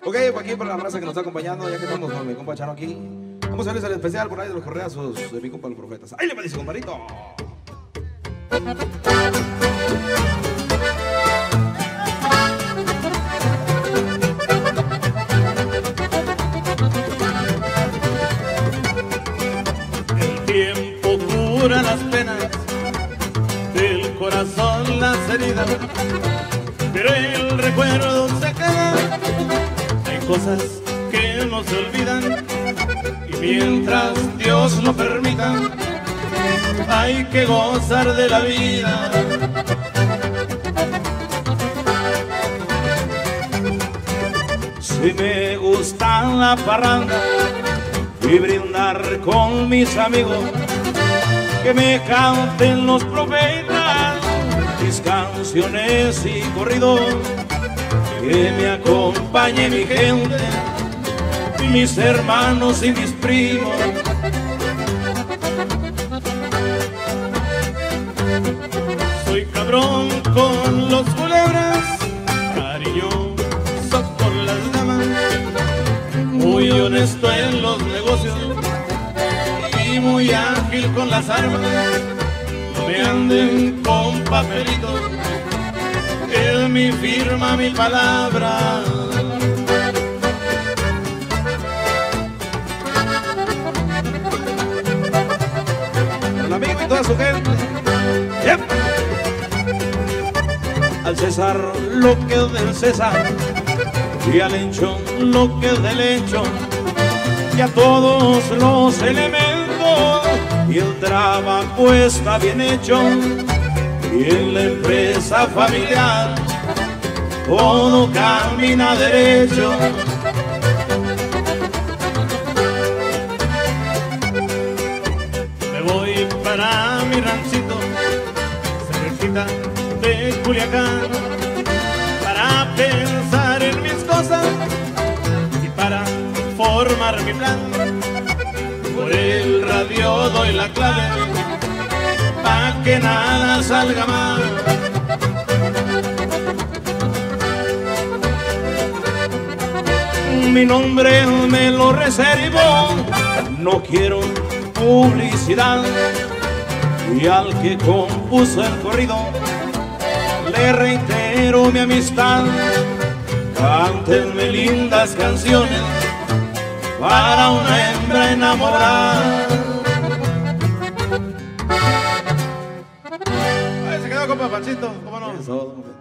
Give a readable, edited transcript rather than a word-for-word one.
Ok, aquí para la raza que nos está acompañando, ya que estamos con mi compa Chano aquí. Vamos a hacerles el especial por ahí de los correazos de mi compa los profetas. ¡Ahí le va, dice, compadrito! El tiempo cura las penas, del corazón las heridas, pero el recuerdo se queda. Hay cosas que no se olvidan y mientras Dios lo permita, hay que gozar de la vida. Si me gusta la parranda y brindar con mis amigos, que me canten los profetas, mis canciones y corridos, que me acompañe mi gente, mis hermanos y mis primos. Soy cabrón con los culebras, cariñoso con las damas, muy honesto en los negocios y muy ágil con las armas. No me anden con papelitos, es mi firma, mi palabra. El amigo y toda su gente. Yep. Al César lo que es del César y al lechón lo que es del lechón, y a todos los elementos, y el trabajo está bien hecho, y en la empresa familiar todo camina derecho. Me voy para mi ranchito, cerquita de Culiacán, para pensar en mis cosas y para formar mi plan. Por el radio doy la clave pa' que nada salga mal. Mi nombre me lo reservo, no quiero publicidad, y al que compuso el corrido le reitero mi amistad. Cántenme lindas canciones para una hembra enamorada. Ahí se quedó, compa Panchito, ¿cómo no? Eso.